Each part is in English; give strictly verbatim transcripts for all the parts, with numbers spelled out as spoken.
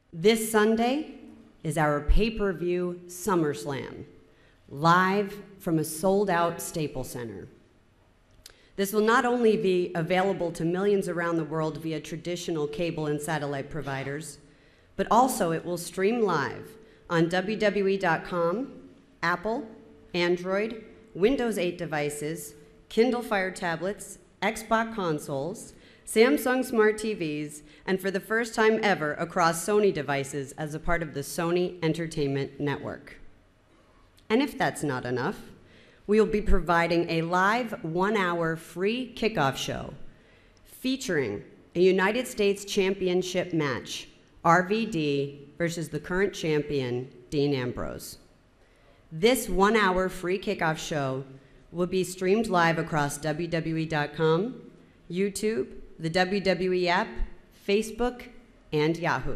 This Sunday is our pay-per-view SummerSlam, live from a sold-out Staples Center. This will not only be available to millions around the world via traditional cable and satellite providers, but also it will stream live on W W E dot com, Apple, Android, Windows eight devices, Kindle Fire tablets, Xbox consoles, Samsung Smart T Vs, and for the first time ever across Sony devices as a part of the Sony Entertainment Network. And if that's not enough, we will be providing a live one-hour free kickoff show featuring a United States Championship match, R V D versus the current champion, Dean Ambrose. This one-hour free kickoff show will be streamed live across W W E dot com, YouTube, the W W E app, Facebook, and Yahoo.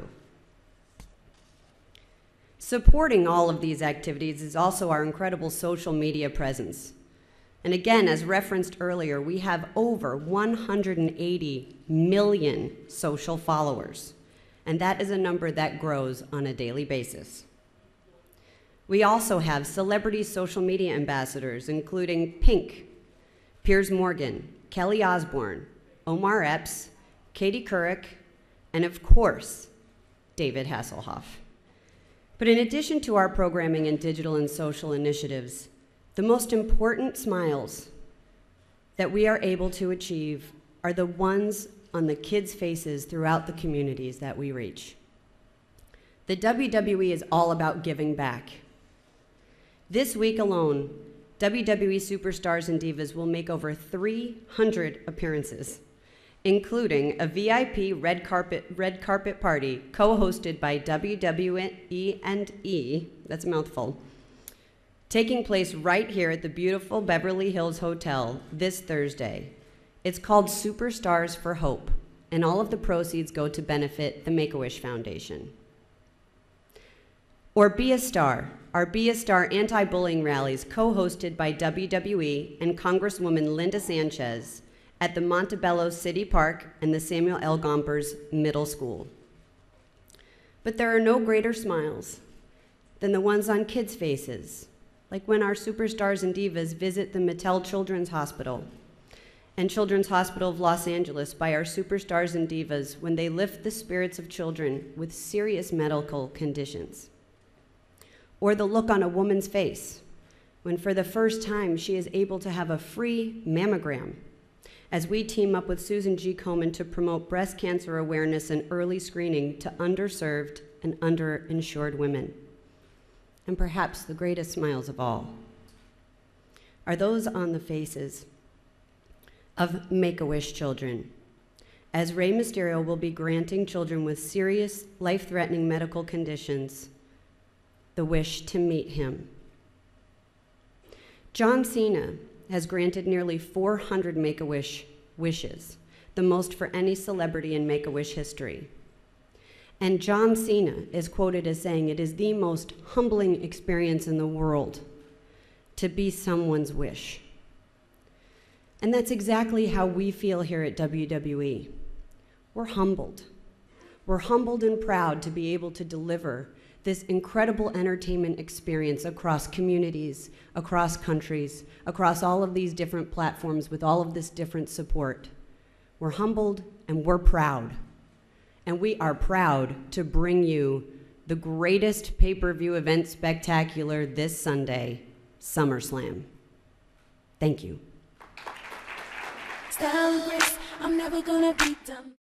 Supporting all of these activities is also our incredible social media presence. And again, as referenced earlier, we have over one hundred eighty million social followers, and that is a number that grows on a daily basis. We also have celebrity social media ambassadors, including Pink, Piers Morgan, Kelly Osbourne, Omar Epps, Katie Couric, and of course, David Hasselhoff. But in addition to our programming and digital and social initiatives, the most important smiles that we are able to achieve are the ones on the kids' faces throughout the communities that we reach. The W W E is all about giving back. This week alone, W W E Superstars and Divas will make over three hundred appearances, including a V I P red carpet, red carpet party co-hosted by W W E and E, that's a mouthful, taking place right here at the beautiful Beverly Hills Hotel this Thursday. It's called Superstars for Hope, and all of the proceeds go to benefit the Make-A-Wish Foundation. Or Be a Star, our Be a Star anti-bullying rallies co-hosted by W W E and Congresswoman Linda Sanchez at the Montebello City Park and the Samuel L. Gompers Middle School. But there are no greater smiles than the ones on kids' faces, like when our superstars and divas visit the Mattel Children's Hospital and Children's Hospital of Los Angeles by our superstars and divas when they lift the spirits of children with serious medical conditions. Or the look on a woman's face when for the first time she is able to have a free mammogram as we team up with Susan G. Komen to promote breast cancer awareness and early screening to underserved and underinsured women. And perhaps the greatest smiles of all are those on the faces of Make-A-Wish children, as Rey Mysterio will be granting children with serious, life-threatening medical conditions the wish to meet him. John Cena has granted nearly four hundred Make-A-Wish wishes, the most for any celebrity in Make-A-Wish history. And John Cena is quoted as saying, "It is the most humbling experience in the world to be someone's wish." And that's exactly how we feel here at W W E. We're humbled. We're humbled and proud to be able to deliver this incredible entertainment experience across communities, across countries, across all of these different platforms with all of this different support. We're humbled and we're proud. And we are proud to bring you the greatest pay-per-view event spectacular this Sunday, SummerSlam. Thank you. Style and grace, I'm never gonna be done.